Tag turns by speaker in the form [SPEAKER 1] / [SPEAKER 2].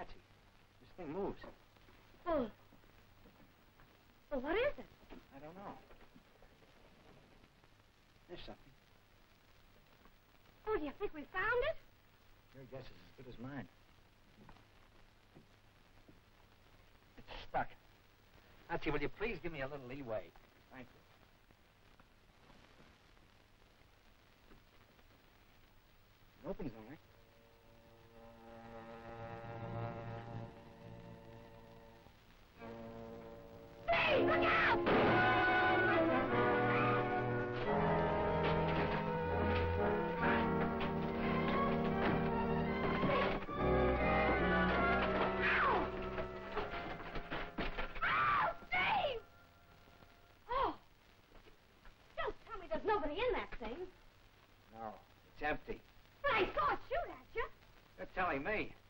[SPEAKER 1] Patsy, this thing moves.
[SPEAKER 2] Well, what is it?
[SPEAKER 1] I don't know. There's something.
[SPEAKER 2] Oh, do you think we found it?
[SPEAKER 1] Your guess is as good as mine. It's stuck. Patsy, will you please give me a little leeway? Thank you. It opens all right.
[SPEAKER 2] Hey, look out! There's nobody in that thing.
[SPEAKER 1] No, it's empty.
[SPEAKER 2] But I saw it shoot at you.
[SPEAKER 1] You're telling me.